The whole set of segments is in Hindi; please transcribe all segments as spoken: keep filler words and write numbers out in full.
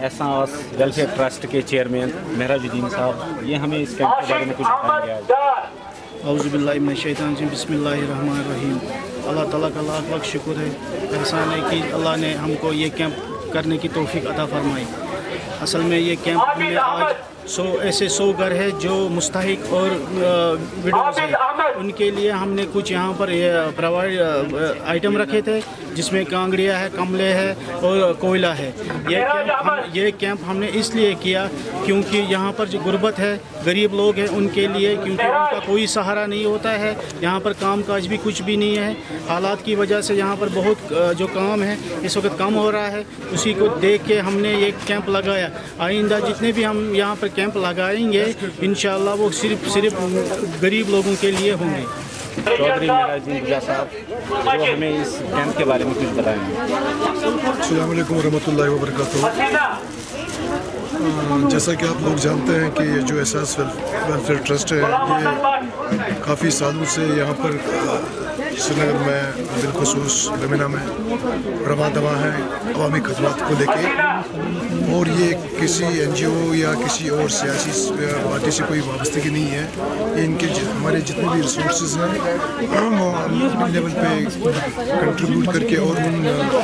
एहसास वेलफेयर ट्रस्ट के चेयरमैन महराजुद्दीन साहब, ये हमें इस कैंप के बारे में कुछ बताएंगे आज। औज़ुबिल्लाहि मिनश शैतानिर रजीम, बिस्मिल्लाहिर रहमानिर रहीम। अल्लाह ताला का लाख लाख शुक्र है, एहसान है कि अल्लाह ने हमको ये कैंप करने की तौफीक अता फरमाई। असल में ये कैंप में आज सौ ऐसे सौ घर है जो मुस्तहिक और विडोज़ है, उनके लिए हमने कुछ यहाँ पर प्रोवाइड आइटम रखे थे, जिसमें कांगड़िया है, कमले है और कोयला है। ये कैंप हम ये कैंप हमने इसलिए किया क्योंकि यहाँ पर जो गुर्बत है, गरीब लोग हैं, उनके लिए, क्योंकि उनका कोई सहारा नहीं होता है। यहाँ पर काम काज भी कुछ भी नहीं है। हालात की वजह से यहाँ पर बहुत जो काम है इस वक्त कम हो रहा है। उसी को देख के हमने ये कैंप लगाया। आइंदा जितने भी हम यहाँ पर कैंप लगाएंगे इंशाअल्लाह वो सिर्फ सिर्फ गरीब लोगों के लिए होंगे। चौधरी महराजुद्दीन साहब जो हमें इस कैंप के बारे में कुछ बताएंगे। अस्सलाम वालेकुम रहमतुल्लाहि व बरकातहू। जैसा कि आप लोग जानते हैं कि ये जो एहसास वेलफेयर ट्रस्ट है, ये काफ़ी सालों से यहाँ पर श्रीनगर में बिलखुसूस बेमिना में रवा दवा है अवामी खदमात को लेके, और ये किसी एन जी ओ या किसी और सियासी पार्टी से कोई वाबस्तगी नहीं है। ये इनके हमारे जितने भी रिसोर्सेज हैं वो अपने लेवल पे कंट्रीब्यूट करके और उन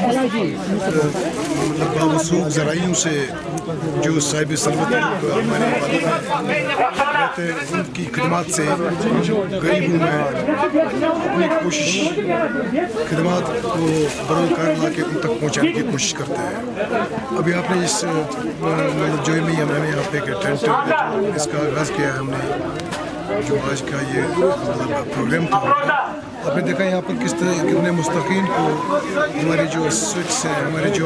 मतलब बावसूख ज़राइयों से जो साहिब सरवत हमारे रहते हैं उनकी खदमात से गरीबों में अपनी कोशिश खदमात को बरोकार ला के उन तक पहुँचाने की कोशिश करते हैं। अभी आपने इस मतलब जो में हमने यहाँ पे टेंट इसका आगाज़ किया है हमने, जो आज का ये मतलब प्रोग्राम था। आपने देखा यहाँ पर किस तरह कितने मुस्तकीन को हमारे जो स्विच हैं, हमारे जो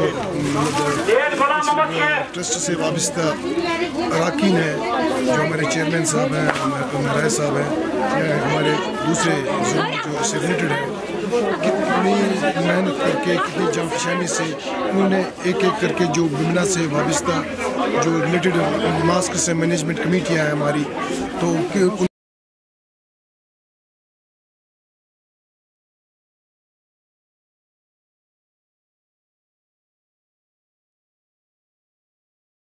मतलब ट्रस्ट से वाबस्ता अरकान हैं, जो हमारे चेयरमैन साहब हैं, हमारे साहब हैं, हमारे दूसरे जो से रिलेटेड हैं, कितनी मेहनत करके कितनी जामफशानी से उन्होंने एक एक करके जो बेमिना से वाबस्ता जो रिलेटेड मास्क से मैनेजमेंट कमेटियाँ हैं हमारी, तो